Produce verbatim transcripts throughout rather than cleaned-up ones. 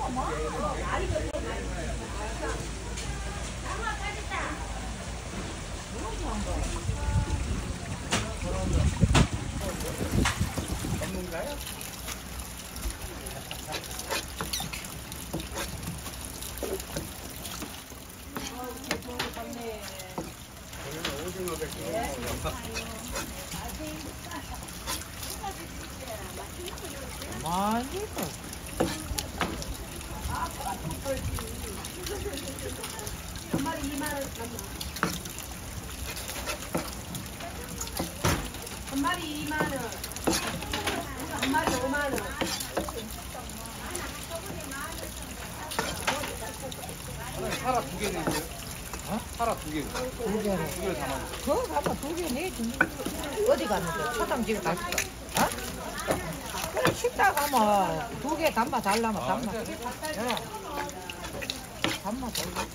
전문가요? 오징어 백종 맛있어. 한 마리 이만 원. 한 마리 이만 원. 한 마리 오만 원. 사라 두 개는 있어요? 어? 사라 두 개. 두 개를. 두 개를 담아. 그거 가면 두 개 내지. 어디 갔는데? 사장 집에 갔어. 어? 그래, 식당 가면 두 개 담아 달라면 아, 담아. 그래? 예. 담아 달라.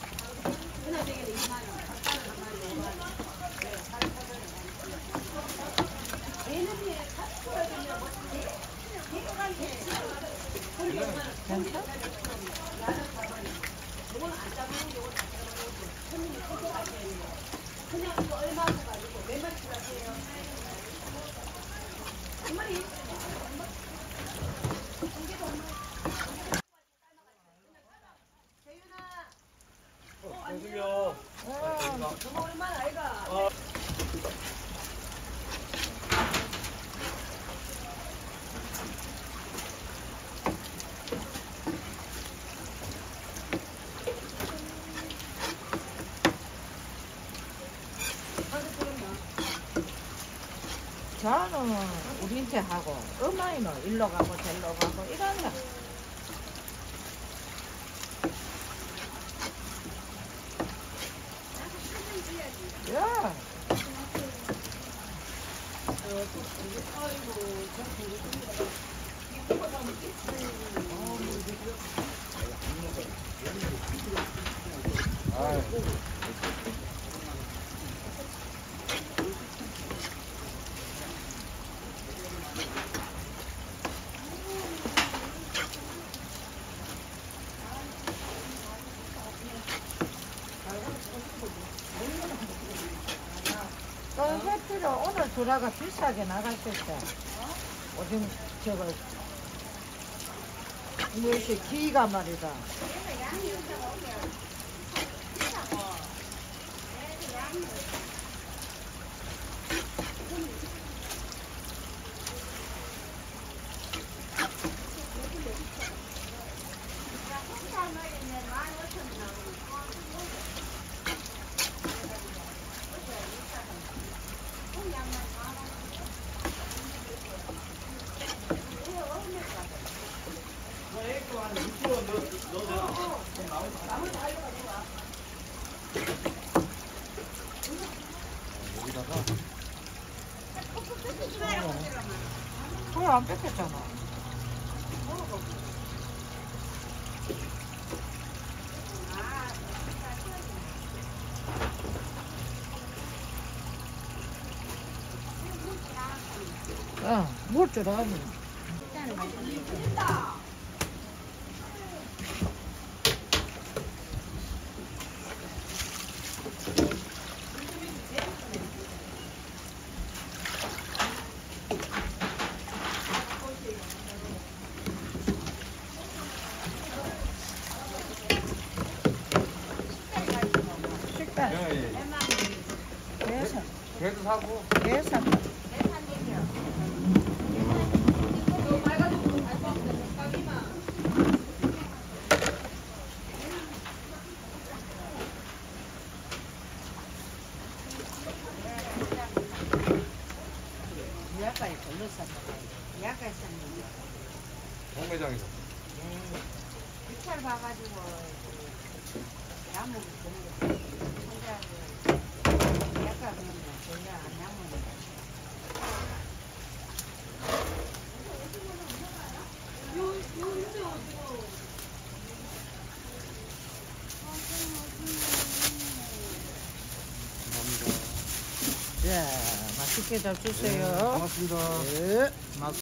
괜찮아? 그냥 이거 얼마 가지고 몇 마리 필요하세요? 한 마리? 저기요. 저거 얼마나 아이가? 저는 우리한테 하고, 어머니는 일로 가고 저로 가고 이런다. 야. 또 해피로 오늘 주라가 비싸게 나갈 때 오줌 저거 이것이 기가 말이다. 여기다가 그걸 안 뺏겼잖아. 응, 물 줄 아니. 식단. 예, 예. 계산. 개도 사고. 계산. 약간이 걸로 쌌다. 약간 쌌는데. 동매장에서. 빗살 봐가지고 나무를 줬는데 혼자 그 약간 그러면 전혀 안 나무는. 감사합니다. 자, 맛있게 잡수세요. 네, 고맙습니다. 네.